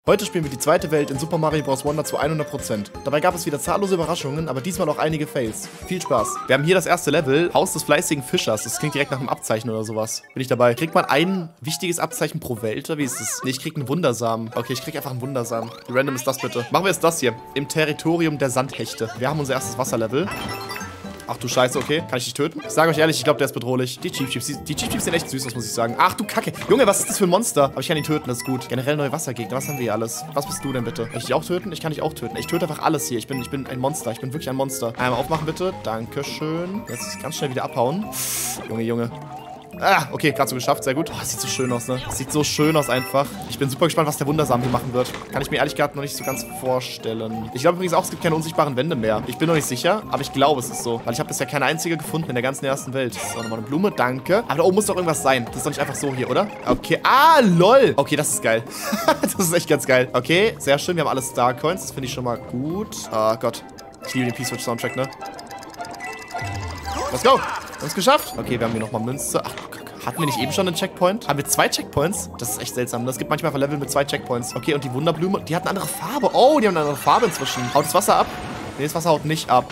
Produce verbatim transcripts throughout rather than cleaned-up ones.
Heute spielen wir die zweite Welt in Super Mario Bros. Wonder zu hundert Prozent. Dabei gab es wieder zahllose Überraschungen, aber diesmal auch einige Fails. Viel Spaß. Wir haben hier das erste Level, Haus des fleißigen Fischers. Das klingt direkt nach einem Abzeichen oder sowas. Bin ich dabei. Kriegt man ein wichtiges Abzeichen pro Welt, oder wie ist das? Nee, ich krieg einen Wundersamen. Okay, ich krieg einfach einen Wundersamen. Wie random ist das bitte? Machen wir jetzt das hier. Im Territorium der Sandhechte. Wir haben unser erstes Wasserlevel. Ach du Scheiße, okay. Kann ich dich töten? Ich sage euch ehrlich, ich glaube, der ist bedrohlich. Die Cheep Cheeps, die, die Cheep Cheeps sind echt süß, das muss ich sagen. Ach du Kacke. Junge, was ist das für ein Monster? Aber ich kann ihn töten, das ist gut. Generell neue Wassergegner, was haben wir hier alles? Was bist du denn bitte? Kann ich dich auch töten? Ich kann dich auch töten. Ich töte einfach alles hier. Ich bin, ich bin ein Monster. Ich bin wirklich ein Monster. Einmal aufmachen, bitte. Dankeschön. Jetzt ganz schnell wieder abhauen. Junge, Junge. Ah, okay, gerade so geschafft, sehr gut. Oh, das sieht so schön aus, ne? Das sieht so schön aus einfach. Ich bin super gespannt, was der Wundersamen hier machen wird. Kann ich mir ehrlich gesagt noch nicht so ganz vorstellen. Ich glaube übrigens auch, es gibt keine unsichtbaren Wände mehr. Ich bin noch nicht sicher, aber ich glaube, es ist so. Weil ich habe bisher keine einzige gefunden in der ganzen ersten Welt. So, nochmal eine Blume, danke. Aber da oben muss doch irgendwas sein. Das ist doch nicht einfach so hier, oder? Okay, ah, lol. Okay, das ist geil. Das ist echt ganz geil. Okay, sehr schön, wir haben alle Star Coins. Das finde ich schon mal gut. Oh Gott. Ich liebe den Peace Soundtrack, ne? Let's go. Wir haben es geschafft. Okay, wir haben hier nochmal Münze. Ach, hatten wir nicht eben schon einen Checkpoint? Haben wir zwei Checkpoints? Das ist echt seltsam. Es gibt manchmal Level mit zwei Checkpoints. Okay, und die Wunderblume, die hat eine andere Farbe. Oh, die haben eine andere Farbe inzwischen. Haut das Wasser ab? Nee, das Wasser haut nicht ab.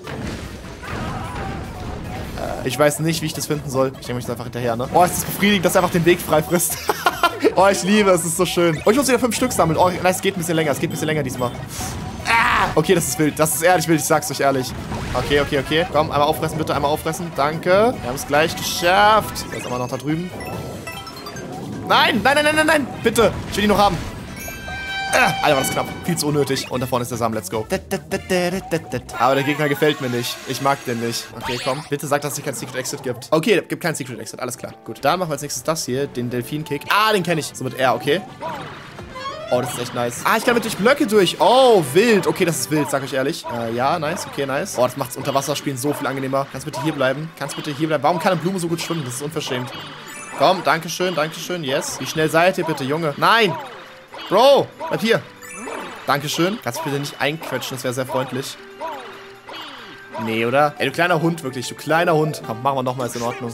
Äh, ich weiß nicht, wie ich das finden soll. Ich nehme mich einfach hinterher, ne? Oh, ist das befriedigend, dass er einfach den Weg frei frisst. Oh, ich liebe es. Es ist so schön. Oh, ich muss wieder fünf Stück sammeln. Oh, nein, es geht ein bisschen länger. Es geht ein bisschen länger diesmal. Ah, okay, das ist wild. Das ist ehrlich wild. Ich sag's euch ehrlich. Okay, okay, okay. Komm, einmal auffressen, bitte. Einmal auffressen. Danke. Wir haben es gleich geschafft. Jetzt aber noch da drüben. Nein, nein, nein, nein, nein, nein. Bitte. Ich will die noch haben. Ah, Alter, war das knapp. Viel zu unnötig. Und da vorne ist der Samen. Let's go. Aber der Gegner gefällt mir nicht. Ich mag den nicht. Okay, komm. Bitte sag, dass es kein Secret Exit gibt. Okay, gibt keinen Secret Exit. Alles klar. Gut. Dann machen wir als nächstes das hier. Den Delfin-Kick. Ah, den kenne ich. So mit R, okay. Oh, das ist echt nice. Ah, ich kann mit durch Blöcke durch. Oh, wild. Okay, das ist wild, sag ich ehrlich. Äh, ja, nice. Okay, nice. Oh, das macht's Unterwasserspielen so viel angenehmer. Kannst bitte hier bleiben? Kannst bitte hier bleiben? Warum kann eine Blume so gut schwimmen? Das ist unverschämt. Komm, dankeschön, dankeschön. Yes. Wie schnell seid ihr bitte, Junge? Nein. Bro, bleib hier. Dankeschön. Kannst bitte nicht einquetschen, das wäre sehr freundlich. Nee, oder? Ey, du kleiner Hund, wirklich. Du kleiner Hund. Komm, machen wir nochmal, ist in Ordnung.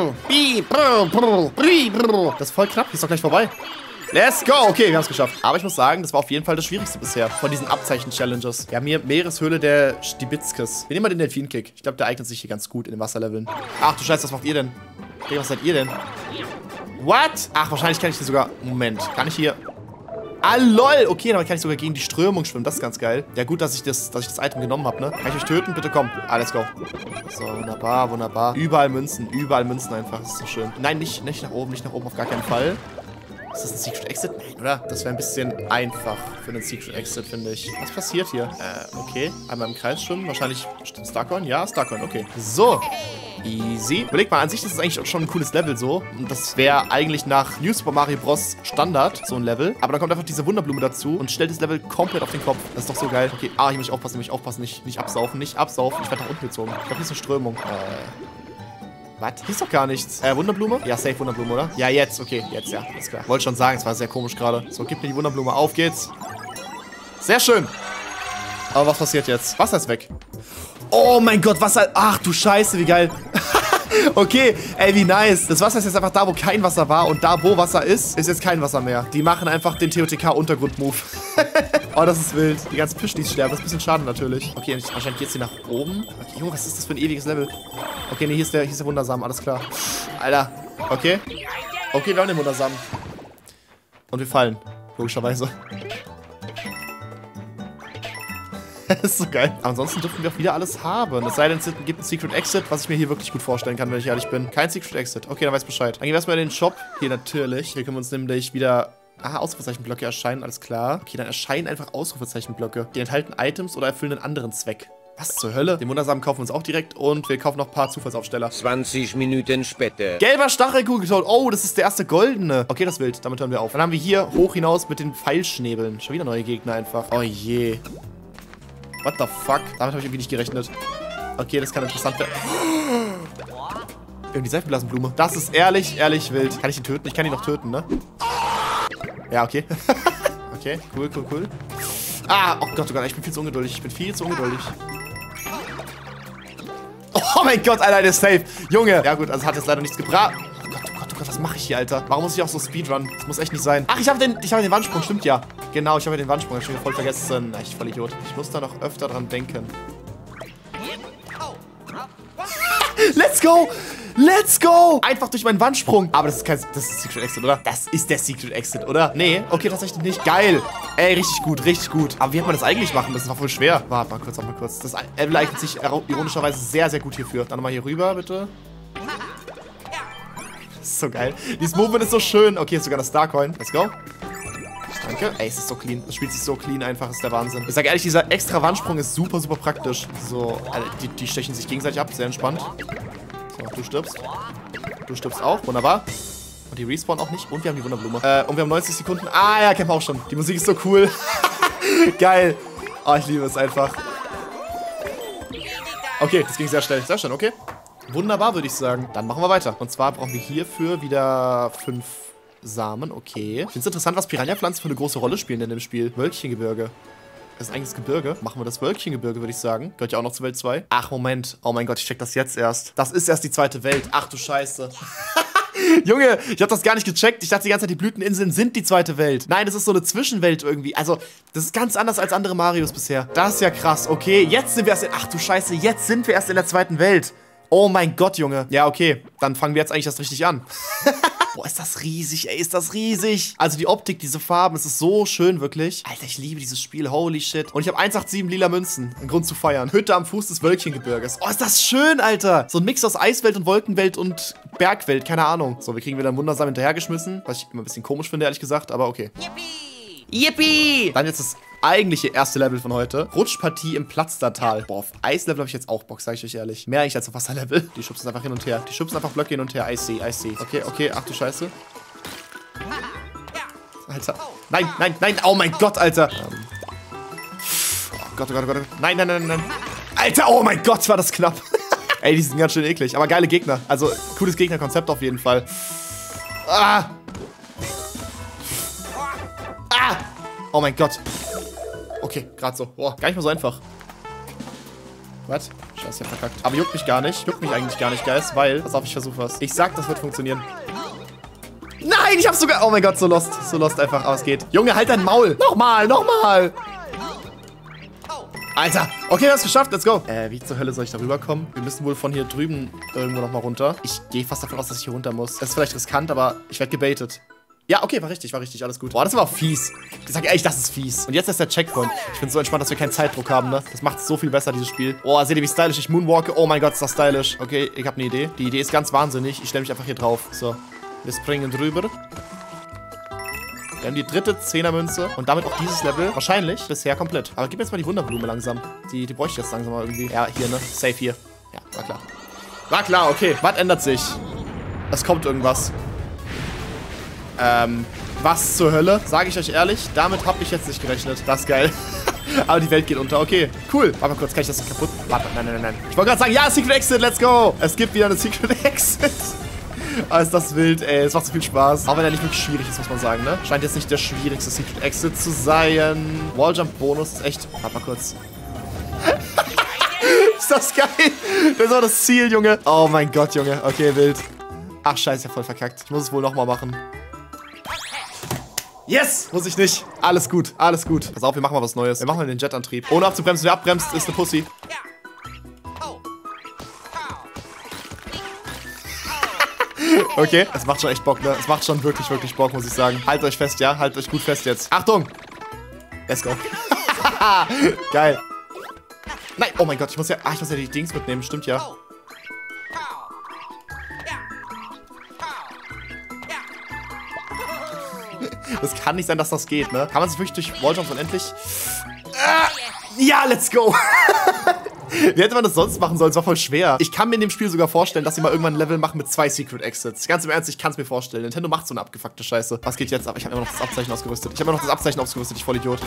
Das ist voll knapp. Ist doch gleich vorbei. Let's go! Okay, wir haben es geschafft. Aber ich muss sagen, das war auf jeden Fall das Schwierigste bisher von diesen Abzeichen-Challenges. Wir haben hier Meereshöhle der Stibitzkes. Wir nehmen mal den Delfin-Kick. Ich glaube, der eignet sich hier ganz gut in den Wasserleveln. Ach du Scheiße, was macht ihr denn? Okay, was seid ihr denn? What? Ach, wahrscheinlich kann ich hier sogar... Moment, kann ich hier... Ah, lol! Okay, damit kann ich sogar gegen die Strömung schwimmen. Das ist ganz geil. Ja, gut, dass ich das, dass ich das Item genommen habe, ne? Kann ich euch töten? Bitte komm. Ah, let's go. So, wunderbar, wunderbar. Überall Münzen, überall Münzen einfach. Das ist so schön. Nein, nicht, nicht nach oben, nicht nach oben, auf gar keinen Fall. Ist das ein Secret Exit? Nein, oder? Das wäre ein bisschen einfach für einen Secret Exit, finde ich. Was passiert hier? Äh, okay. Einmal im Kreis schwimmen. Wahrscheinlich Starcoin? Ja, Starcoin, okay. So. Easy. Überleg mal, an sich, das ist eigentlich schon ein cooles Level so. Und das wäre eigentlich nach New Super Mario Bros. Standard, so ein Level. Aber dann kommt einfach diese Wunderblume dazu und stellt das Level komplett auf den Kopf. Das ist doch so geil. Okay, ah, hier muss ich aufpassen, hier muss ich aufpassen. Nicht, nicht absaufen, nicht absaufen. Ich werde nach unten gezogen. Ich glaube, hier ist eine Strömung. Äh... Was? Hier ist doch gar nichts. Äh, Wunderblume? Ja, safe Wunderblume, oder? Ja, jetzt. Okay, jetzt, ja. Alles klar. Wollte schon sagen, es war sehr komisch gerade. So, gib mir die Wunderblume. Auf geht's. Sehr schön. Aber was passiert jetzt? Wasser ist weg. Oh mein Gott, Wasser. Ach du Scheiße, wie geil. Okay, ey, wie nice. Das Wasser ist jetzt einfach da, wo kein Wasser war. Und da, wo Wasser ist, ist jetzt kein Wasser mehr. Die machen einfach den T O T K-Untergrund-Move. Oh, das ist wild. Die ganzen Fischlis sterben. Das ist ein bisschen schade natürlich. Okay, wahrscheinlich geht's hier nach oben. Okay, Junge, was ist das für ein ewiges Level? Okay, nee, hier ist der, hier ist der Wundersamen. Alles klar. Alter. Okay. Okay, wir haben den Wundersamen. Und wir fallen. Logischerweise. Das ist so geil. Aber ansonsten dürfen wir auch wieder alles haben. Es sei denn, es gibt ein Secret Exit, was ich mir hier wirklich gut vorstellen kann, wenn ich ehrlich bin. Kein Secret Exit. Okay, dann weiß ich Bescheid. Dann gehen wir erstmal in den Shop. Hier natürlich. Hier können wir uns nämlich wieder... Ah, Ausrufezeichenblöcke erscheinen, alles klar. Okay, dann erscheinen einfach Ausrufezeichenblöcke. Die enthalten Items oder erfüllen einen anderen Zweck. Was zur Hölle? Den Wundersamen kaufen wir uns auch direkt und wir kaufen noch ein paar Zufallsaufsteller. zwanzig Minuten später. Gelber Stachelkugelton. Oh, das ist der erste goldene. Okay, das ist wild. Damit hören wir auf. Dann haben wir hier hoch hinaus mit den Pfeilschnäbeln. Schon wieder neue Gegner einfach. Oh je. What the fuck? Damit habe ich irgendwie nicht gerechnet. Okay, das kann interessant werden. Wir haben die Seifenblasenblume. Das ist ehrlich, ehrlich wild. Kann ich ihn töten? Ich kann ihn noch töten, ne? Ja, okay. Okay, cool, cool, cool. Ah, oh Gott, oh Gott, ich bin viel zu ungeduldig. Ich bin viel zu ungeduldig. Oh mein Gott, Alter, der ist safe. Junge. Ja gut, also hat jetzt leider nichts gebracht. Oh Gott, oh Gott, oh Gott, was mache ich hier, Alter? Warum muss ich auch so Speedrun? Das muss echt nicht sein. Ach, ich habe den, ich habe den Wandsprung, stimmt ja. Genau, ich habe ja den Wandsprung schon wieder voll vergessen. Na, ich voll Idiot. Ich muss da noch öfter dran denken. Let's go! Let's go! Einfach durch meinen Wandsprung. Aber das ist kein... Das ist Secret Exit, oder? Das ist der Secret Exit, oder? Nee, okay, tatsächlich nicht. Geil. Ey, richtig gut, richtig gut. Aber wie hat man das eigentlich machen müssen? Das war voll schwer. Warte mal kurz, warte mal kurz. Das Level eignet sich ironischerweise sehr, sehr gut hierfür. Dann nochmal hier rüber, bitte. Das ist so geil. Dieses Movement ist so schön. Okay, ist sogar das Starcoin. Let's go. Danke. Ey, es ist so clean. Das spielt sich so clean einfach. Ist der Wahnsinn. Ich sag ehrlich, dieser extra Wandsprung ist super, super praktisch. So, also die, die stechen sich gegenseitig ab. Sehr entspannt. So, du stirbst. Du stirbst auch. Wunderbar. Und die respawnen auch nicht. Und wir haben die Wunderblume. Äh, und wir haben neunzig Sekunden. Ah, ja, Camp auch schon. Die Musik ist so cool. Geil. Oh, ich liebe es einfach. Okay, das ging sehr schnell. Sehr schön, okay. Wunderbar, würde ich sagen. Dann machen wir weiter. Und zwar brauchen wir hierfür wieder fünf Samen. Okay. Ich finde es interessant, was Piranha-Pflanzen für eine große Rolle spielen in dem Spiel. Wölkchengebirge. Das ist eigentlich das Gebirge. Machen wir das Wölkchengebirge, würde ich sagen. Gehört ja auch noch zur Welt zwei. Ach, Moment. Oh mein Gott, ich check das jetzt erst. Das ist erst die zweite Welt. Ach du Scheiße. Junge, ich habe das gar nicht gecheckt. Ich dachte die ganze Zeit, die Blüteninseln sind die zweite Welt. Nein, das ist so eine Zwischenwelt irgendwie. Also, das ist ganz anders als andere Marios bisher. Das ist ja krass. Okay, jetzt sind wir erst in... Ach du Scheiße, jetzt sind wir erst in der zweiten Welt. Oh mein Gott, Junge. Ja, okay. Dann fangen wir jetzt eigentlich erst richtig an. Boah, ist das riesig, ey, ist das riesig. Also die Optik, diese Farben, es ist so schön, wirklich. Alter, ich liebe dieses Spiel, holy shit. Und ich habe hundertsiebenundachtzig lila Münzen. Ein Grund zu feiern. Hütte am Fuß des Wölkchengebirges. Oh, ist das schön, Alter. So ein Mix aus Eiswelt und Wolkenwelt und Bergwelt, keine Ahnung. So, wir kriegen wieder wundersam hinterhergeschmissen. Was ich immer ein bisschen komisch finde, ehrlich gesagt, aber okay. Yippie! Yippie! Dann jetzt das eigentliche erste Level von heute. Rutschpartie im Platzdartal. Boah, auf Eislevel habe ich jetzt auch Bock, sage ich euch ehrlich. Mehr eigentlich als auf Wasserlevel. Die schubsen einfach hin und her. Die schubsen einfach Blöcke hin und her. I see, I see. Okay, okay, ach du Scheiße. Alter. Nein, nein, nein. Oh mein Gott, Alter. Ähm. Oh Gott, oh Gott, oh Gott. Nein, nein, nein, nein. Alter, oh mein Gott, war das knapp. Ey, die sind ganz schön eklig. Aber geile Gegner. Also, cooles Gegnerkonzept auf jeden Fall. Ah. Ah. Oh mein Gott. Okay, gerade so. Boah, gar nicht mal so einfach. Was? Scheiße, ja verkackt. Aber juckt mich gar nicht. Juckt mich eigentlich gar nicht, Guys, weil... Pass auf, ich versuche was. Ich sag, das wird funktionieren. Nein, ich hab's sogar... Oh mein Gott, so lost. So lost einfach. Aber es geht. Junge, halt dein Maul. Nochmal, nochmal. Alter. Okay, wir haben es geschafft. Let's go. Äh, wie zur Hölle soll ich da rüberkommen? Wir müssen wohl von hier drüben irgendwo nochmal runter. Ich gehe fast davon aus, dass ich hier runter muss. Das ist vielleicht riskant, aber ich werde gebaitet. Ja, okay, war richtig, war richtig, alles gut. Boah, das war fies. Ich sag ehrlich, das ist fies. Und jetzt ist der Checkpoint. Ich bin so entspannt, dass wir keinen Zeitdruck haben, ne? Das macht es so viel besser, dieses Spiel. Oh, seht ihr, wie stylisch ich moonwalke? Oh mein Gott, ist das stylisch. Okay, ich habe eine Idee. Die Idee ist ganz wahnsinnig. Ich stelle mich einfach hier drauf. So, wir springen drüber. Wir haben die dritte Zehnermünze und damit auch dieses Level wahrscheinlich bisher komplett. Aber gib mir jetzt mal die Wunderblume langsam. Die, die bräuchte ich jetzt langsam mal irgendwie. Ja, hier, ne? Safe hier. Ja, war klar. War klar, okay. Was ändert sich? Es kommt irgendwas. Ähm, was zur Hölle? Sage ich euch ehrlich, damit habe ich jetzt nicht gerechnet. Das ist geil. Aber die Welt geht unter. Okay, cool. Warte mal kurz, kann ich das kaputt? Warte, nein, nein, nein, nein. Ich wollte gerade sagen, ja, Secret Exit, let's go. Es gibt wieder eine Secret Exit. Aber ist das wild, ey. Es macht so viel Spaß. Auch wenn er nicht wirklich schwierig ist, muss man sagen, ne? Scheint jetzt nicht der schwierigste Secret Exit zu sein. Walljump-Bonus ist echt... Warte mal kurz. Ist das geil? Das ist auch das Ziel, Junge. Oh mein Gott, Junge. Okay, wild. Ach, scheiße, voll verkackt. Ich muss es wohl nochmal machen. Yes! Muss ich nicht. Alles gut, alles gut. Pass auf, wir machen mal was Neues. Wir machen mal den Jetantrieb. Ohne abzubremsen. Wer abbremst, ist eine Pussy. Okay, es macht schon echt Bock, ne? Es macht schon wirklich, wirklich Bock, muss ich sagen. Haltet euch fest, ja? Haltet euch gut fest jetzt. Achtung! Let's go. Geil. Nein, oh mein Gott, ich muss ja... Ah, ich muss ja die Dings mitnehmen, stimmt ja. Das kann nicht sein, dass das geht, ne? Kann man sich wirklich durch Walljumps unendlich... Ah, ja, let's go! Wie hätte man das sonst machen sollen? Es war voll schwer. Ich kann mir in dem Spiel sogar vorstellen, dass sie mal irgendwann ein Level machen mit zwei Secret Exits. Ganz im Ernst, ich kann es mir vorstellen. Nintendo macht so eine abgefuckte Scheiße. Was geht jetzt ab? Ich habe immer noch das Abzeichen ausgerüstet. Ich habe immer noch das Abzeichen ausgerüstet, ich Vollidiot.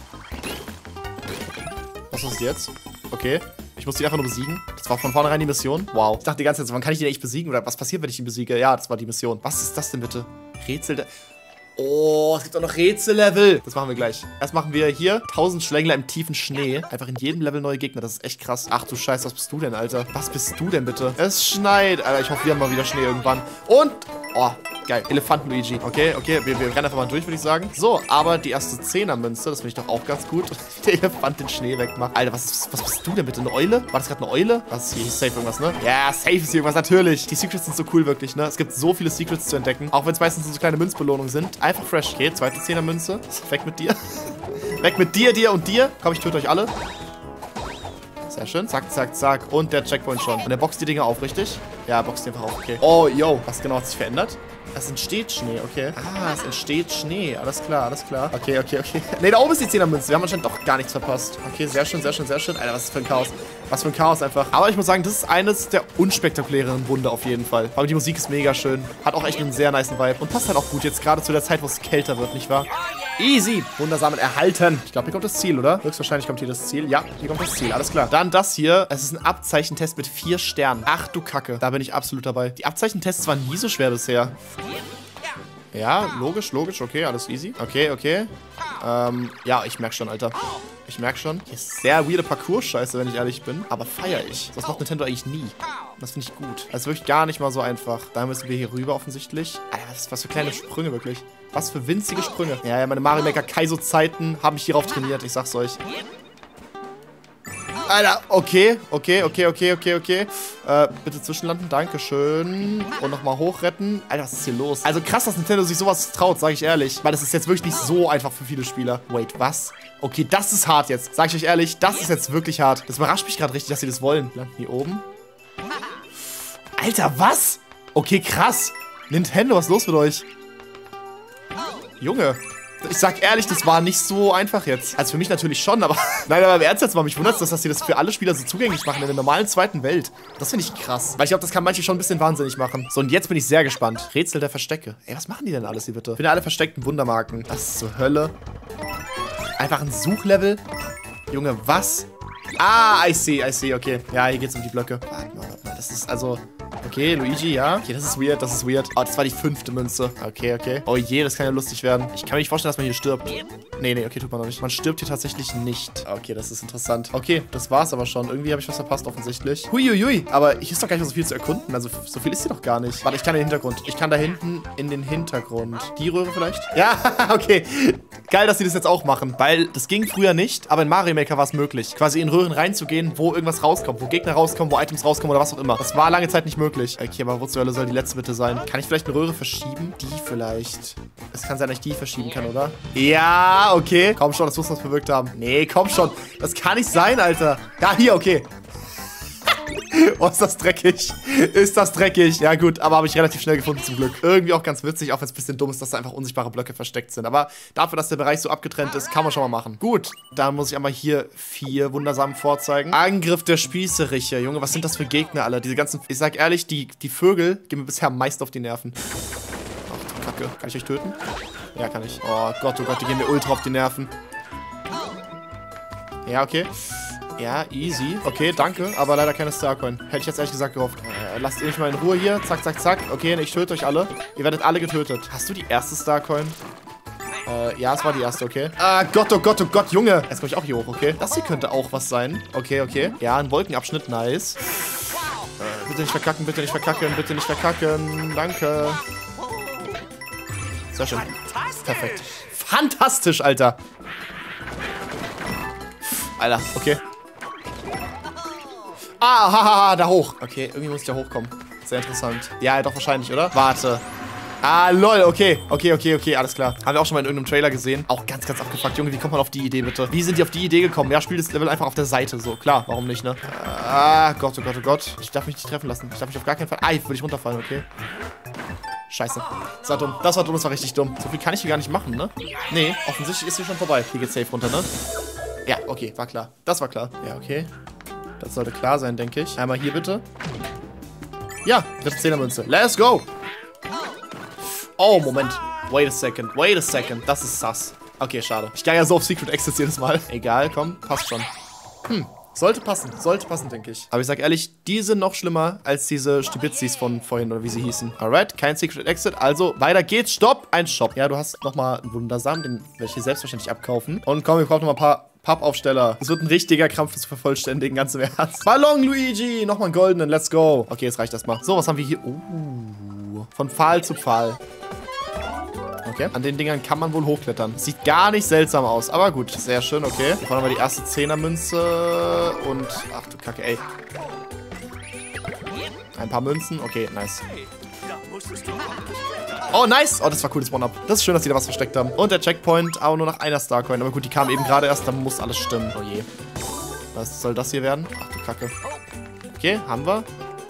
Was ist jetzt? Okay. Ich muss die einfach nur besiegen. Das war von vornherein die Mission. Wow. Ich dachte die ganze Zeit, wann kann ich den echt besiegen? Oder was passiert, wenn ich ihn besiege? Ja, das war die Mission. Was ist das denn bitte? Rätsel... Oh, es gibt auch noch Rätsellevel. Das machen wir gleich. Erst machen wir hier tausend Schlängler im tiefen Schnee. Einfach in jedem Level neue Gegner. Das ist echt krass. Ach du Scheiße, was bist du denn, Alter? Was bist du denn bitte? Es schneit. Alter, ich hoffe, wir haben mal wieder Schnee irgendwann. Und... Oh, Geil. Elefanten-Luigi. Okay, okay, wir, wir rennen einfach mal durch, würde ich sagen. So, aber die erste Zehner-Münze, das finde ich doch auch ganz gut. Der Elefant den Schnee wegmacht. Alter, was, ist, was bist du denn bitte? Eine Eule? War das gerade eine Eule? Was ist hier? Safe irgendwas, ne? Ja, safe ist hier irgendwas, natürlich. Die Secrets sind so cool, wirklich, ne? Es gibt so viele Secrets zu entdecken. Auch wenn es meistens so kleine Münzbelohnungen sind. Einfach fresh. Okay, zweite Zehner-Münze. Weg mit dir. Weg mit dir, dir und dir. Komm, ich töte euch alle. Sehr schön. Zack, zack, zack. Und der Checkpoint schon. Und der boxt die Dinger auf, richtig? Ja, boxt die einfach auf. Okay. Oh, yo. Was genau hat sich verändert? Es entsteht Schnee, okay. Ah, es entsteht Schnee. Alles klar, alles klar. Okay, okay, okay. Ne, da oben ist die Zehnermünze. Wir haben anscheinend doch gar nichts verpasst. Okay, sehr schön, sehr schön, sehr schön. Alter, was ist für ein Chaos. Was für ein Chaos einfach. Aber ich muss sagen, das ist eines der unspektakuläreren Wunder auf jeden Fall. Aber die Musik ist mega schön. Hat auch echt einen sehr nicen Vibe. Und passt halt auch gut jetzt gerade zu der Zeit, wo es kälter wird, nicht wahr? Easy. Wundersamen erhalten. Ich glaube, hier kommt das Ziel, oder? Höchstwahrscheinlich kommt hier das Ziel. Ja, hier kommt das Ziel. Alles klar. Dann das hier. Es ist ein Abzeichentest mit vier Sternen. Ach du Kacke. Da bin ich absolut dabei. Die Abzeichentests waren nie so schwer bisher. Ja, logisch, logisch. Okay, alles easy. Okay, okay. Ähm, ja, ich merke schon, Alter. Ich merke schon. Hier ist sehr weirde Parcours-Scheiße, wenn ich ehrlich bin. Aber feiere ich. Das macht Nintendo eigentlich nie. Das finde ich gut. Das ist wirklich gar nicht mal so einfach. Da müssen wir hier rüber offensichtlich. Alter, was, was für kleine Sprünge wirklich. Was für winzige Sprünge. Ja, ja, meine Mario Maker Kaizo-Zeiten haben mich hierauf trainiert. Ich sag's euch. Alter, okay, okay, okay, okay, okay, okay. Äh, bitte zwischenlanden, dankeschön. Und nochmal hochretten. Alter, was ist hier los? Also krass, dass Nintendo sich sowas traut, sage ich ehrlich. Weil das ist jetzt wirklich nicht so einfach für viele Spieler. Wait, was? Okay, das ist hart jetzt. Sag ich euch ehrlich, das ist jetzt wirklich hart. Das überrascht mich gerade richtig, dass sie das wollen. Landen hier oben. Alter, was? Okay, krass. Nintendo, was ist los mit euch? Junge. Ich sag ehrlich, das war nicht so einfach jetzt. Also für mich natürlich schon, aber... Nein, aber im Ernst jetzt mal, mich wundert es, dass sie das für alle Spieler so zugänglich machen in der normalen zweiten Welt. Das finde ich krass. Weil ich glaube, das kann manche schon ein bisschen wahnsinnig machen. So, und jetzt bin ich sehr gespannt. Rätsel der Verstecke. Ey, was machen die denn alles hier bitte? Ich finde alle versteckten Wundermarken. Was ist zur Hölle? Einfach ein Suchlevel? Junge, was? Ah, I see, I see, okay. Ja, hier geht's um die Blöcke. Warte mal, warte mal. Das ist also... Okay, Luigi, ja. Okay, das ist weird, das ist weird. Oh, das war die fünfte Münze. Okay, okay. Oh je, das kann ja lustig werden. Ich kann mir nicht vorstellen, dass man hier stirbt. Nee, nee, okay, tut man noch nicht. Man stirbt hier tatsächlich nicht. Okay, das ist interessant. Okay, das war's aber schon. Irgendwie habe ich was verpasst, offensichtlich. Huiuiui. Aber hier ist doch gar nicht mehr so viel zu erkunden. Also, so viel ist hier doch gar nicht. Warte, ich kann den Hintergrund. Ich kann da hinten in den Hintergrund. Die Röhre vielleicht? Ja, okay. Geil, dass sie das jetzt auch machen. Weil das ging früher nicht, aber in Mario Maker war es möglich. Quasi in Röhren reinzugehen, wo irgendwas rauskommt. Wo Gegner rauskommen, wo Items rauskommen oder was auch immer. Das war lange Zeit nicht möglich. Okay, aber wo zur Hölle soll die letzte bitte sein? Kann ich vielleicht eine Röhre verschieben? Die vielleicht. Es kann sein, dass ich die verschieben kann, oder? Ja, okay. Komm schon, das muss was bewirkt haben. Nee, komm schon. Das kann nicht sein, Alter. Ja, hier, okay. Oh, ist das dreckig. Ist das dreckig. Ja, gut, aber habe ich relativ schnell gefunden, zum Glück. Irgendwie auch ganz witzig, auch wenn es ein bisschen dumm ist, dass da einfach unsichtbare Blöcke versteckt sind. Aber dafür, dass der Bereich so abgetrennt ist, kann man schon mal machen. Gut, dann muss ich einmal hier vier Wundersamen vorzeigen. Angriff der Spießeriche. Junge, was sind das für Gegner alle? Diese ganzen, ich sag ehrlich, die, die Vögel gehen mir bisher am meisten auf die Nerven. Ach du Kacke. Kann ich euch töten? Ja, kann ich. Oh Gott, oh Gott, die gehen mir ultra auf die Nerven. Ja, okay. Ja, easy. Okay, danke, aber leider keine Starcoin. Hätte ich jetzt ehrlich gesagt gehofft. Äh, lasst ihr mich mal in Ruhe hier. Zack, zack, zack. Okay, ich töte euch alle. Ihr werdet alle getötet. Hast du die erste Starcoin? Äh, ja, es war die erste, okay. Ah, Gott, oh Gott, oh Gott, Junge. Jetzt komme ich auch hier hoch, okay. Das hier könnte auch was sein. Okay, okay. Ja, ein Wolkenabschnitt, nice. Äh, bitte nicht verkacken, bitte nicht verkacken, bitte nicht verkacken. Danke. Sehr schön. Perfekt. Fantastisch, Alter. Alter, okay. Ah, haha, da hoch. Okay, irgendwie muss ich da hochkommen. Sehr interessant. Ja, doch wahrscheinlich, oder? Warte. Ah, lol, okay. Okay, okay, okay, alles klar. Haben wir auch schon mal in irgendeinem Trailer gesehen. Auch ganz, ganz abgefuckt. Junge, wie kommt man auf die Idee, bitte? Wie sind die auf die Idee gekommen? Ja, spiel das Level einfach auf der Seite. So, klar, warum nicht, ne? Ah, Gott, oh Gott, oh Gott. Ich darf mich nicht treffen lassen. Ich darf mich auf gar keinen Fall... Ah, jetzt würde ich runterfallen, okay. Scheiße. Das war dumm. Das war dumm, das war richtig dumm. So viel kann ich hier gar nicht machen, ne? Nee, offensichtlich ist hier schon vorbei. Hier geht's safe runter, ne? Ja, okay, war klar. Das war klar. Ja, okay. Das sollte klar sein, denke ich. Einmal hier bitte. Ja, dritte Zehnermünze. Let's go! Oh, Moment. Wait a second. Wait a second. Das ist sass. Okay, schade. Ich gehe ja so auf Secret Exits jedes Mal. Egal, komm. Passt schon. Hm. Sollte passen. Sollte passen, denke ich. Aber ich sag ehrlich, die sind noch schlimmer als diese Stibitzis von vorhin, oder wie sie hießen. Alright, kein Secret Exit. Also, weiter geht's. Stopp. Ein Shop. Ja, du hast nochmal einen Wundersamen. Den werde ich hier selbstverständlich abkaufen. Und komm, wir brauchen noch mal ein paar Pappaufsteller. Es wird ein richtiger Krampf zu vervollständigen, ganz im Ernst. Ballon, Luigi. Nochmal einen goldenen. Let's go. Okay, jetzt reicht das mal. So, was haben wir hier? Oh. Von Pfahl zu Pfahl. Okay. An den Dingern kann man wohl hochklettern. Sieht gar nicht seltsam aus. Aber gut. Sehr schön, okay. Hier vorne haben wir die erste Zehnermünze. Und... Ach du Kacke, ey. Ein paar Münzen. Okay, nice. Oh, nice. Oh, das war cooles One-Up. Das ist schön, dass die da was versteckt haben. Und der Checkpoint, aber nur nach einer Starcoin. Aber gut, die kam eben gerade erst. Dann muss alles stimmen. Oh je. Was soll das hier werden? Ach du Kacke. Okay, haben wir.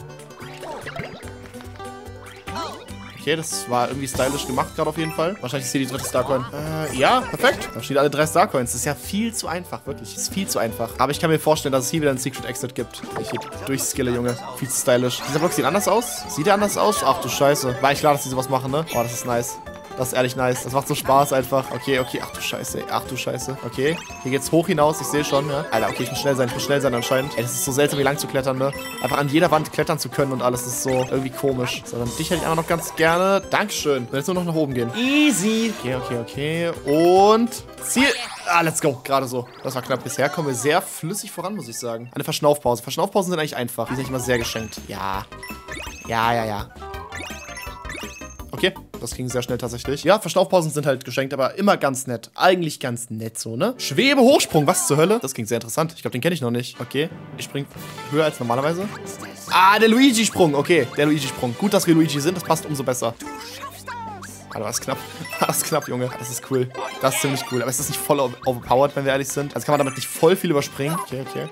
Okay, das war irgendwie stylisch gemacht gerade auf jeden Fall. Wahrscheinlich ist hier die dritte Starcoin. Äh, ja, perfekt. Da stehen alle drei Starcoins. Das ist ja viel zu einfach, wirklich. Das ist viel zu einfach. Aber ich kann mir vorstellen, dass es hier wieder einen Secret Exit gibt. Ich hier durchskille, Junge. Viel zu stylisch. Dieser Block sieht anders aus. Sieht er anders aus? Ach du Scheiße. War ich klar, dass die sowas machen, ne? Oh, das ist nice. Das ist ehrlich nice. Das macht so Spaß einfach. Okay, okay. Ach du Scheiße, ey. Ach du Scheiße. Okay. Hier geht's hoch hinaus. Ich sehe schon, ja. Alter, okay, ich muss schnell sein. Ich muss schnell sein anscheinend. Ey, das ist so seltsam, wie lang zu klettern, ne? Einfach an jeder Wand klettern zu können und alles. Das ist so irgendwie komisch. So, dann dich hätte ich einfach noch ganz gerne. Dankeschön. Wir jetzt nur noch nach oben gehen. Easy. Okay, okay, okay. Und Ziel. Ah, let's go. Gerade so. Das war knapp. Bisher kommen wir sehr flüssig voran, muss ich sagen. Eine Verschnaufpause. Verschnaufpausen sind eigentlich einfach. Die sind nicht immer sehr geschenkt. Ja. Ja, ja, ja. Okay, das ging sehr schnell tatsächlich. Ja, Verschnaufpausen sind halt geschenkt, aber immer ganz nett. Eigentlich ganz nett so, ne? Schwebehochsprung, was zur Hölle? Das ging sehr interessant. Ich glaube, den kenne ich noch nicht. Okay, ich springe höher als normalerweise. Ah, der Luigi-Sprung. Okay, der Luigi-Sprung. Gut, dass wir Luigi sind, das passt umso besser. Alter, das ist knapp. Das ist knapp, Junge. Das ist cool. Das ist ziemlich cool. Aber es ist nicht voll overpowered, wenn wir ehrlich sind. Also kann man damit nicht voll viel überspringen. Okay, okay.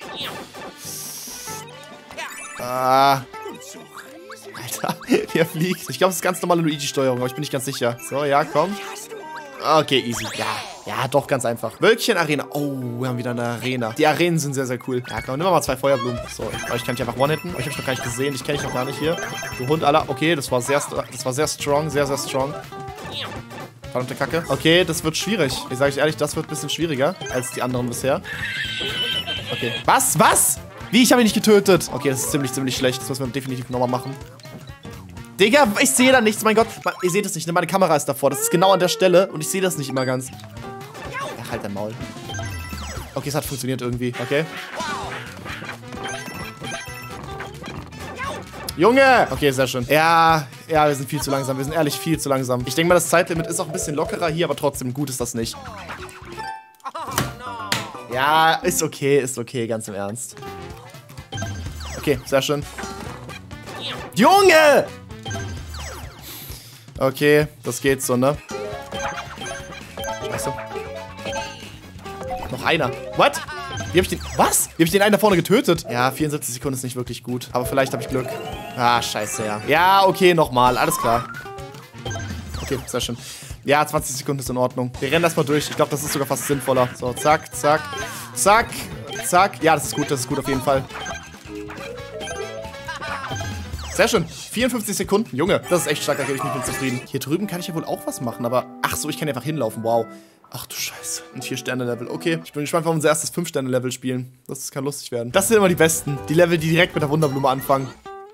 Ah... Alter, wie er fliegt. Ich glaube, es ist ganz normale Luigi-Steuerung, aber ich bin nicht ganz sicher. So, ja, komm. Okay, easy. Ja, ja, doch, ganz einfach. Wölkchen-Arena. Oh, wir haben wieder eine Arena. Die Arenen sind sehr, sehr cool. Ja, komm, nimm mal zwei Feuerblumen. So, euch kann ich einfach one-hitten. Euch habe ich noch gar nicht gesehen. Ich kenne ich noch gar nicht hier. Du Hund, Alter. Okay, das war sehr, das war sehr strong, sehr, sehr strong. Verdammte Kacke. Okay, das wird schwierig. Ich sage euch ehrlich, das wird ein bisschen schwieriger als die anderen bisher. Okay. Was? Was? Wie? Ich habe ihn nicht getötet. Okay, das ist ziemlich, ziemlich schlecht. Das müssen wir definitiv nochmal machen. Digga, ich sehe da nichts. Mein Gott, ihr seht es nicht. Meine Kamera ist davor. Das ist genau an der Stelle und ich sehe das nicht immer ganz. Ach, halt dein Maul. Okay, es hat funktioniert irgendwie. Okay. Junge! Okay, sehr schön. Ja, ja, wir sind viel zu langsam. Wir sind ehrlich viel zu langsam. Ich denke mal, das Zeitlimit ist auch ein bisschen lockerer hier, aber trotzdem gut ist das nicht. Ja, ist okay, ist okay, ganz im Ernst. Okay, sehr schön. Junge! Okay, das geht so, ne? Scheiße. Noch einer. What? Wie hab ich den... Was? Wie hab ich den einen da vorne getötet? Ja, vierundsiebzig Sekunden ist nicht wirklich gut. Aber vielleicht habe ich Glück. Ah, scheiße, ja. Ja, okay, nochmal. Alles klar. Okay, sehr schön. Ja, zwanzig Sekunden ist in Ordnung. Wir rennen erstmal durch. Ich glaube, das ist sogar fast sinnvoller. So, zack, zack, zack, zack. Ja, das ist gut, das ist gut auf jeden Fall. Sehr schön. vierundfünfzig Sekunden. Junge, das ist echt stark, da gebe ich mich mit zufrieden. Hier drüben kann ich ja wohl auch was machen, aber... Ach so, ich kann einfach hinlaufen. Wow. Ach du Scheiße. Ein vier Sterne Level. Okay, ich bin gespannt, warum wir unser erstes fünf Sterne Level spielen. Das kann lustig werden. Das sind immer die besten. Die Level, die direkt mit der Wunderblume anfangen.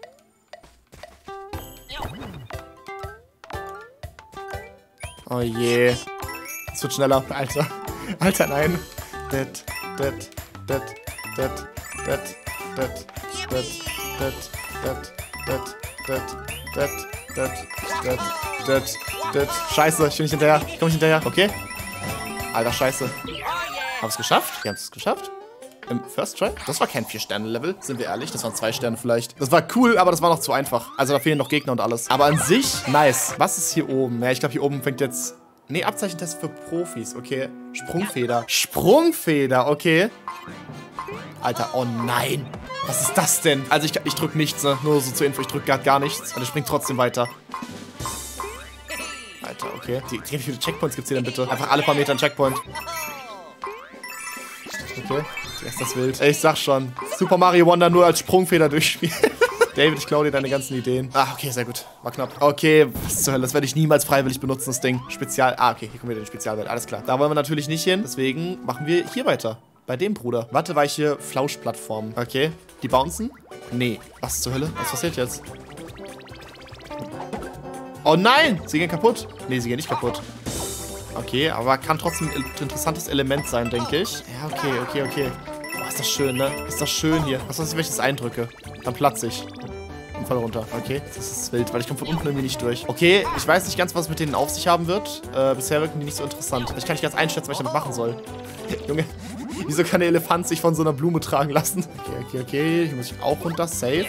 Oh je. Es wird schneller. Alter. Alter, nein. Dead, dead, dead, dead, dead, dead, dead, dead, dead. Dead, dead, dead, dead, dead, dead, dead. Scheiße, ich bin nicht hinterher. Ich komme nicht hinterher. Okay. Alter, scheiße. Haben wir es geschafft? Wir haben es geschafft. Im First Try? Das war kein vier Sterne Level, sind wir ehrlich. Das waren zwei Sterne vielleicht. Das war cool, aber das war noch zu einfach. Also da fehlen noch Gegner und alles. Aber an sich, nice. Was ist hier oben? Ja, ich glaube, hier oben fängt jetzt... Nee, Abzeichentest für Profis. Okay. Sprungfeder. Sprungfeder, okay. Alter, oh nein. Was ist das denn? Also ich, ich drück nichts, ne? Nur so zur Info, ich drück gar, gar nichts. Und ich spring trotzdem weiter. Alter, okay. Die, die, wie viele Checkpoints gibt's hier denn bitte? Einfach alle paar Meter ein Checkpoint. Okay. Ist das wild. Ich sag schon. Super Mario Wonder nur als Sprungfeder durchspielen. David, ich klaue dir deine ganzen Ideen. Ah, okay, sehr gut. War knapp. Okay, was zur Hölle. Das werde ich niemals freiwillig benutzen, das Ding. Spezial. Ah, okay, hier kommen wir in die Spezialwelt. Alles klar. Da wollen wir natürlich nicht hin. Deswegen machen wir hier weiter. Bei dem Bruder. Watteweiche Flauschplattform. Okay. Die bouncen? Nee. Was zur Hölle? Was passiert jetzt? Oh nein! Sie gehen kaputt. Nee, sie gehen nicht kaputt. Okay, aber kann trotzdem ein interessantes Element sein, denke ich. Ja, okay, okay, okay. Boah, ist das schön, ne? Ist das schön hier. Was weiß ich, wenn ich das eindrücke? Dann platze ich. Und voll runter. Okay, das ist wild, weil ich komme von unten irgendwie nicht durch. Okay, ich weiß nicht ganz, was mit denen auf sich haben wird. Äh, bisher wirken die nicht so interessant. Ich kann nicht ganz einschätzen, was ich damit machen soll. Junge, wieso kann der Elefant sich von so einer Blume tragen lassen? Okay, okay, okay. Hier muss ich auch runter. Safe.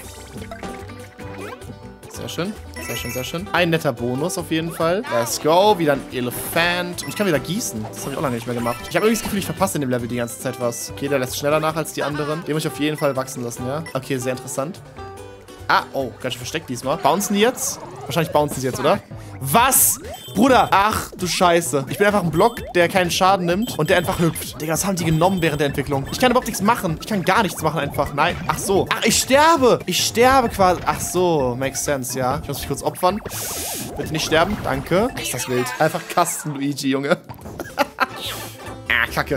Sehr schön. Sehr schön, sehr schön. Ein netter Bonus auf jeden Fall. Let's go. Wieder ein Elefant. Und ich kann wieder gießen. Das habe ich auch lange nicht mehr gemacht. Ich habe irgendwie das Gefühl, ich verpasse in dem Level die ganze Zeit was. Okay, der lässt schneller nach als die anderen. Den muss ich auf jeden Fall wachsen lassen, ja? Okay, sehr interessant. Ah, oh, ganz schön versteckt diesmal. Bouncen die jetzt? Wahrscheinlich bouncen sie jetzt, oder? Was? Bruder! Ach, du Scheiße. Ich bin einfach ein Block, der keinen Schaden nimmt und der einfach hüpft. Digga, was haben die genommen während der Entwicklung? Ich kann überhaupt nichts machen. Ich kann gar nichts machen einfach. Nein. Ach so. Ach, ich sterbe. Ich sterbe quasi. Ach so. Makes sense, ja. Ich muss mich kurz opfern. Bitte nicht sterben. Danke. Ist das wild. Einfach Kasten, Luigi, Junge. Ah, Kacke.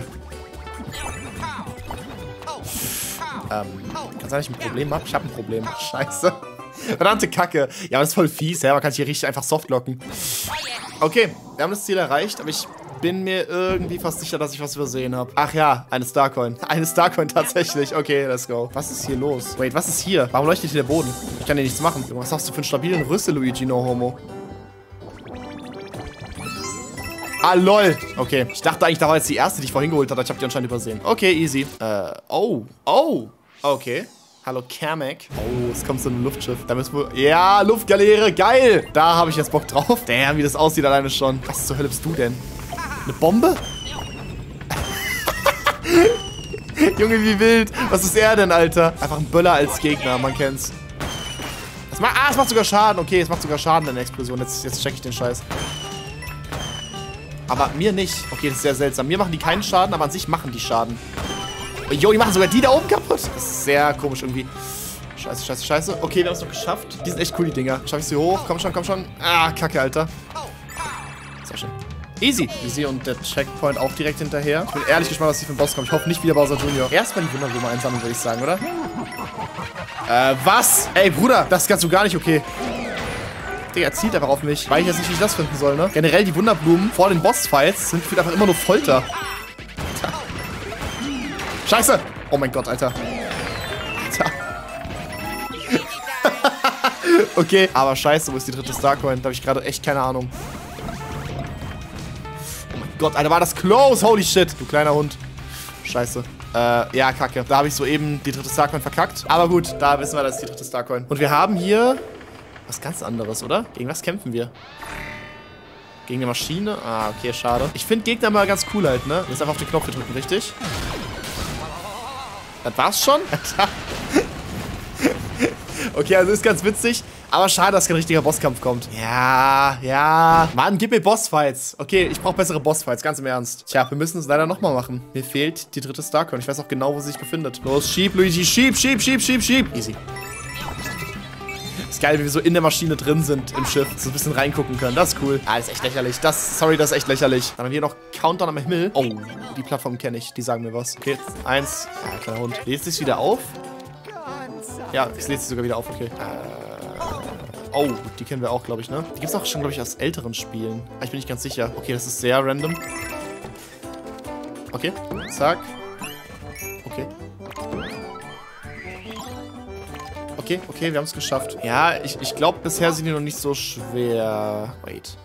Ähm, kann sein, dass ich ein Problem habe? Ich habe ein Problem. Scheiße. Verdammte Kacke. Ja, aber das ist voll fies, ja. Man kann sich hier richtig einfach softlocken. Okay, wir haben das Ziel erreicht, aber ich bin mir irgendwie fast sicher, dass ich was übersehen habe. Ach ja, eine Starcoin. Eine Starcoin tatsächlich. Okay, let's go. Was ist hier los? Wait, was ist hier? Warum leuchtet hier der Boden? Ich kann hier nichts machen. Was hast du für einen stabilen Rüssel, Luigi, no homo? Ah, lol. Okay, ich dachte eigentlich, da war jetzt die erste, die ich vorhin geholt hatte. Ich habe die anscheinend übersehen. Okay, easy. Äh, oh. Oh. Okay. Hallo, Kamek. Oh, es kommt so ein Luftschiff. Da müssen wir... Ja, Luftgaleere. Geil. Da habe ich jetzt Bock drauf. Damn, wie das aussieht alleine schon. Was zur Hölle bist du denn? Eine Bombe? Junge, wie wild. Was ist er denn, Alter? Einfach ein Böller als Gegner. Man kennt's. Das macht, ah, es macht sogar Schaden. Okay, es macht sogar Schaden in der Explosion. Jetzt, jetzt check ich den Scheiß. Aber mir nicht. Okay, das ist sehr seltsam. Mir machen die keinen Schaden, aber an sich machen die Schaden. Jo, die machen sogar die da oben kaputt. Das ist sehr komisch irgendwie. Scheiße, scheiße, scheiße. Okay, wir haben es noch geschafft. Die sind echt cool, die Dinger. Schaff ich sie hoch? Komm schon, komm schon. Ah, Kacke, Alter. Sehr schön. Easy. Easy und der Checkpoint auch direkt hinterher. Ich bin ehrlich gespannt, was hier für ein Boss kommt. Ich hoffe nicht wieder Bowser Junior Erstmal die Wunderblume einsammeln, würde ich sagen, oder? Äh, was? Ey, Bruder, das ist ganz so gar nicht okay. Digga, er zielt einfach auf mich. Weil ich jetzt nicht, wie ich das finden soll, ne? Generell die Wunderblumen vor den Bossfights sind gefühlt einfach immer nur Folter. Scheiße! Oh mein Gott, Alter. Alter. Okay, aber scheiße, wo ist die dritte Starcoin? Da habe ich gerade echt keine Ahnung. Oh mein Gott, Alter, war das close? Holy shit, du kleiner Hund. Scheiße. Äh, ja, kacke. Da habe ich soeben die dritte Starcoin verkackt. Aber gut, da wissen wir, das ist die dritte Starcoin. Und wir haben hier was ganz anderes, oder? Gegen was kämpfen wir? Gegen eine Maschine? Ah, okay, schade. Ich finde Gegner mal ganz cool halt, ne? Jetzt einfach auf den Knopf drücken, richtig? Das war's schon? Okay, also ist ganz witzig. Aber schade, dass kein richtiger Bosskampf kommt. Ja, ja. Mann, gib mir Bossfights. Okay, ich brauche bessere Bossfights, ganz im Ernst. Tja, wir müssen es leider nochmal machen. Mir fehlt die dritte Starcoin. Ich weiß auch genau, wo sie sich befindet. Los, schieb, Luigi, schieb, schieb, schieb, schieb, schieb. Easy. Ist geil, wie wir so in der Maschine drin sind im Schiff. So ein bisschen reingucken können. Das ist cool. Ah, das ist echt lächerlich. Das, sorry, das ist echt lächerlich. Dann haben wir hier noch Countdown am Himmel. Oh, die Plattform kenne ich. Die sagen mir was. Okay, eins. Ja, kleiner Hund. Lädt sich wieder auf? Ja, es lädt sich sogar wieder auf. Okay. Äh, oh, die kennen wir auch, glaube ich, ne? Die gibt es auch schon, glaube ich, aus älteren Spielen. Ich bin nicht ganz sicher. Okay, das ist sehr random. Okay, zack. Okay. Okay, okay, wir haben es geschafft. Ja, ich, ich glaube, bisher sind die noch nicht so schwer. Wait.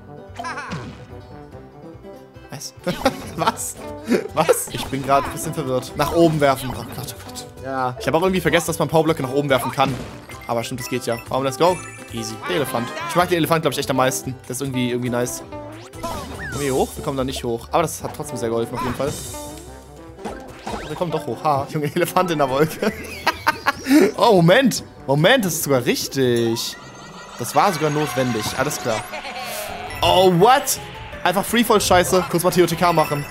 Was? Was? Was? Ich bin gerade ein bisschen verwirrt. Nach oben werfen. Oh Gott, oh Gott. Ja. Ich habe auch irgendwie vergessen, dass man Powerblöcke nach oben werfen kann. Aber stimmt, das geht ja. Warum, let's go. Easy. Der Elefant. Ich mag den Elefant, glaube ich, echt am meisten. Das ist irgendwie, irgendwie nice. Kommen wir hier hoch? Wir kommen da nicht hoch. Aber das hat trotzdem sehr geholfen, auf jeden Fall. Wir kommen doch hoch. Ha, Junge, Elefant in der Wolke. Oh, Moment. Moment, das ist sogar richtig. Das war sogar notwendig. Alles klar. Oh, what? Einfach Freefall-Scheiße. Kurz mal T O T K machen.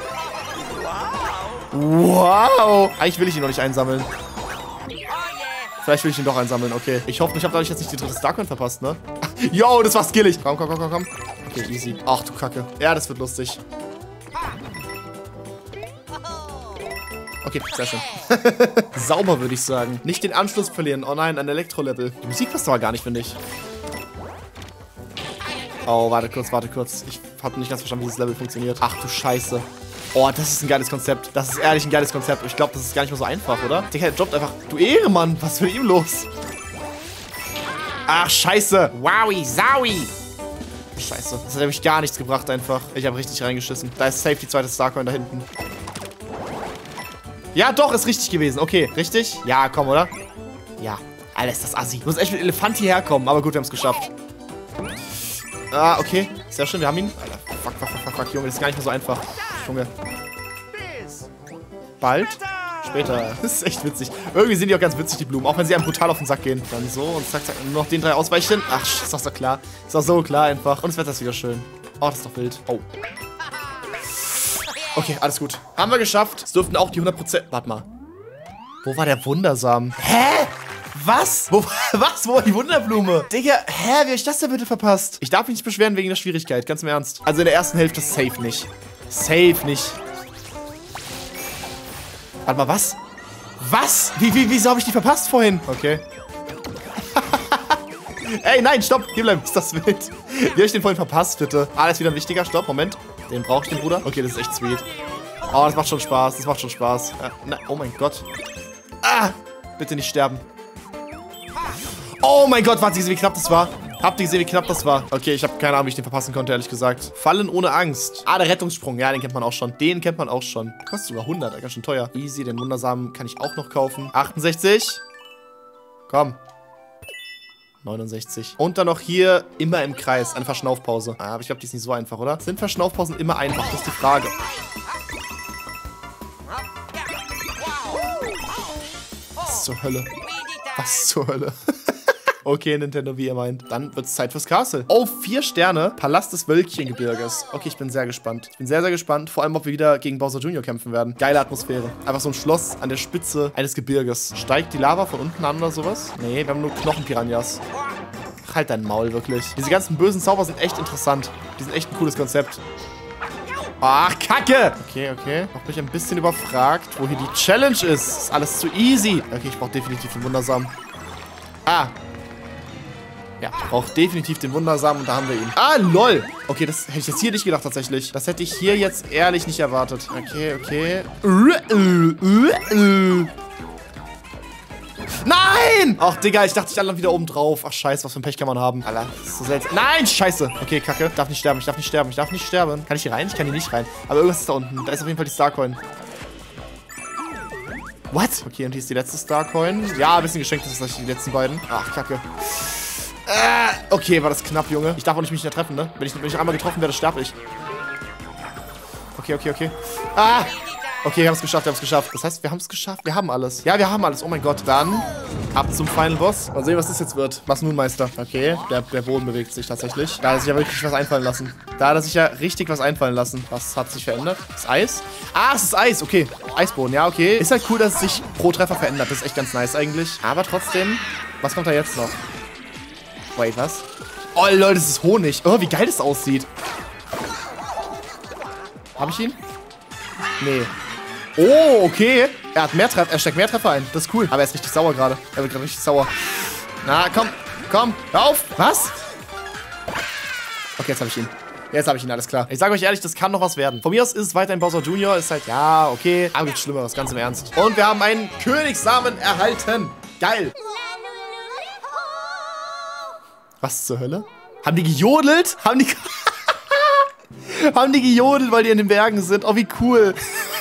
Wow. Eigentlich will ich ihn noch nicht einsammeln. Vielleicht will ich ihn doch einsammeln. Okay. Ich hoffe, ich habe dadurch jetzt nicht die dritte Starcoin verpasst, ne? Yo, das war skillig. Komm, komm, komm, komm, komm. Okay, easy. Ach, du Kacke. Ja, das wird lustig. Okay, sehr schön. Sauber, würde ich sagen. Nicht den Anschluss verlieren. Oh nein, ein Elektro-Level. Die Musik passt aber gar nicht, finde ich. Oh, warte kurz, warte kurz. Ich habe nicht ganz verstanden, wie dieses Level funktioniert. Ach du Scheiße. Oh, das ist ein geiles Konzept. Das ist ehrlich ein geiles Konzept. Ich glaube, das ist gar nicht mehr so einfach, oder? Der Kerl droppt einfach. Du Ehrenmann, was ist mit ihm los? Ach, scheiße. Wowi, Saui. Scheiße. Das hat nämlich gar nichts gebracht einfach. Ich habe richtig reingeschissen. Da ist safe die zweite Starcoin da hinten. Ja, doch, ist richtig gewesen. Okay, richtig? Ja, komm, oder? Ja. Alter, ist das assi. Du musst echt mit Elefant hierher kommen. Aber gut, wir haben es geschafft. Ah, okay. Sehr schön, wir haben ihn. Alter, fuck, fuck, fuck, fuck, fuck, Junge. Das ist gar nicht mehr so einfach. Junge. Bald? Später. Das ist echt witzig. Irgendwie sind die auch ganz witzig, die Blumen. Auch wenn sie einem brutal auf den Sack gehen. Dann so und zack, zack. Nur noch den drei ausweichen. Ach, ist doch so klar. Ist doch so klar einfach. Und das Wetter ist wieder schön. Oh, das ist doch wild. Oh. Okay, alles gut. Haben wir geschafft. Es dürften auch die hundert Prozent... Warte mal. Wo war der Wundersamen? Hä? Was? Wo, was? Wo war die Wunderblume? Digga, hä? Wie hab ich das denn bitte verpasst? Ich darf mich nicht beschweren wegen der Schwierigkeit. Ganz im Ernst. Also in der ersten Hälfte safe nicht. Safe nicht. Warte mal, was? Was? Wie, wie, wieso habe ich die verpasst vorhin? Okay. Ey, nein, stopp. Hier bleiben. Ist das wild? Wie habe ich den vorhin verpasst, bitte? Ah, das ist wieder ein wichtiger. Stopp, Moment. Den brauche ich, den Bruder. Okay, das ist echt sweet. Oh, das macht schon Spaß. Das macht schon Spaß. Ah, na, oh mein Gott. Ah, bitte nicht sterben. Oh mein Gott, warte, wie knapp das war. Habt ihr gesehen, wie knapp das war? Okay, ich habe keine Ahnung, wie ich den verpassen konnte, ehrlich gesagt. Fallen ohne Angst. Ah, der Rettungssprung. Ja, den kennt man auch schon. Den kennt man auch schon. Kostet sogar hundert, ganz schön teuer. Easy, den Wundersamen kann ich auch noch kaufen. achtundsechzig. Komm. neunundsechzig. Und dann noch hier immer im Kreis. Eine Verschnaufpause. Ah, aber ich glaube, die ist nicht so einfach, oder? Sind Verschnaufpausen immer einfach? Das ist die Frage. Was zur Hölle? Was zur Hölle? Okay, Nintendo, wie ihr meint. Dann wird es Zeit fürs Castle. Oh, vier Sterne. Palast des Wölkchengebirges. Okay, ich bin sehr gespannt. Ich bin sehr, sehr gespannt. Vor allem, ob wir wieder gegen Bowser Junior kämpfen werden. Geile Atmosphäre. Einfach so ein Schloss an der Spitze eines Gebirges. Steigt die Lava von unten an oder sowas? Nee, wir haben nur Knochenpiranhas. Halt dein Maul, wirklich. Diese ganzen bösen Zauber sind echt interessant. Die sind echt ein cooles Konzept. Ach, Kacke! Okay, okay. Noch bin ich ein bisschen überfragt, wo hier die Challenge ist. Ist alles zu easy. Okay, ich brauche definitiv den Wundersamen. Ah. Ja, ich brauche definitiv den Wundersamen und da haben wir ihn. Ah, lol. Okay, das hätte ich jetzt hier nicht gedacht, tatsächlich. Das hätte ich hier jetzt ehrlich nicht erwartet. Okay, okay. Nein! Ach, Digga, ich dachte, ich lande wieder oben drauf. Ach, scheiße, was für ein Pech kann man haben. Alter, das ist so seltsam. Nein, scheiße. Okay, Kacke. Ich darf nicht sterben, ich darf nicht sterben, ich darf nicht sterben. Kann ich hier rein? Ich kann hier nicht rein. Aber irgendwas ist da unten. Da ist auf jeden Fall die Starcoin. What? Okay, und hier ist die letzte Starcoin. Ja, ein bisschen geschenkt, das sind die letzten beiden. Ach, Kacke. Äh, okay, war das knapp, Junge. Ich darf auch nicht mich nicht treffen, ne? Wenn ich, wenn ich einmal getroffen werde, sterbe ich. Okay, okay, okay. Ah! Okay, wir haben es geschafft, wir haben es geschafft. Das heißt, wir haben es geschafft. Wir haben alles. Ja, wir haben alles. Oh mein Gott. Dann ab zum Final Boss. Mal sehen, was das jetzt wird. Was nun, Meister? Okay, der, der Boden bewegt sich tatsächlich. Da hat er sich ja wirklich was einfallen lassen. Da hat er sich ja richtig was einfallen lassen. Was hat sich verändert? Das Eis? Ah, es ist Eis. Okay. Eisboden. Ja, okay. Ist halt cool, dass es sich pro Treffer verändert. Das ist echt ganz nice eigentlich. Aber trotzdem, was kommt da jetzt noch? Wait, was? Oh, Leute, das ist Honig. Oh, wie geil das aussieht. Hab ich ihn? Nee. Oh, okay. Er hat mehr Treffer, er steckt mehr Treffer ein. Das ist cool. Aber er ist richtig sauer gerade. Er wird gerade richtig sauer. Na, komm. Komm. Hör auf. Was? Okay, jetzt habe ich ihn. Jetzt habe ich ihn, alles klar. Ich sage euch ehrlich, das kann noch was werden. Von mir aus ist es weiterhin Bowser Junior. Ist halt, ja, okay. Aber gibt Schlimmeres, ganz im Ernst. Und wir haben einen Königssamen erhalten. Geil. Was zur Hölle? Haben die gejodelt? Haben die... Haben die gejodelt, weil die in den Bergen sind? Oh, wie cool.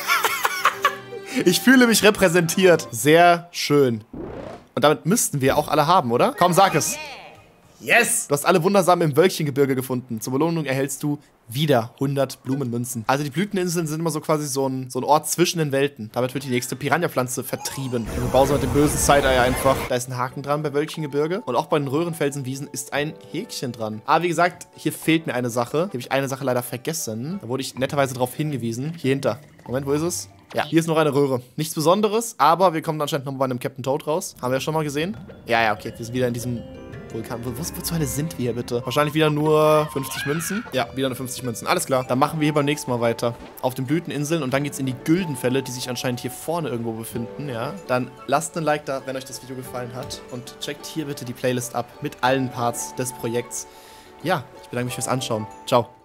Ich fühle mich repräsentiert. Sehr schön. Und damit müssten wir auch alle haben, oder? Komm, sag es. Yes! Du hast alle Wundersamen im Wölkchengebirge gefunden. Zur Belohnung erhältst du wieder hundert Blumenmünzen. Also die Blüteninseln sind immer so quasi so ein, so ein Ort zwischen den Welten. Damit wird die nächste Piranha-Pflanze vertrieben. Wir bauen mit dem bösen Side-Eye einfach. Da ist ein Haken dran bei Wölkchengebirge. Und auch bei den Röhrenfelsenwiesen ist ein Häkchen dran. Aber wie gesagt, hier fehlt mir eine Sache. Hier habe ich eine Sache leider vergessen. Da wurde ich netterweise darauf hingewiesen. Hier hinter. Moment, wo ist es? Ja, hier ist noch eine Röhre. Nichts Besonderes, aber wir kommen anscheinend noch bei einem Captain Toad raus. Haben wir ja schon mal gesehen. Ja, ja, okay. Wir sind wieder in diesem Vulkan. Wo, wo, wo zur Hölle sind wir hier bitte? Wahrscheinlich wieder nur fünfzig Münzen. Ja, wieder nur fünfzig Münzen. Alles klar. Dann machen wir hier beim nächsten Mal weiter. Auf den Blüteninseln und dann geht's in die Güldenfälle, die sich anscheinend hier vorne irgendwo befinden, ja. Dann lasst ein Like da, wenn euch das Video gefallen hat. Und checkt hier bitte die Playlist ab mit allen Parts des Projekts. Ja, ich bedanke mich fürs Anschauen. Ciao.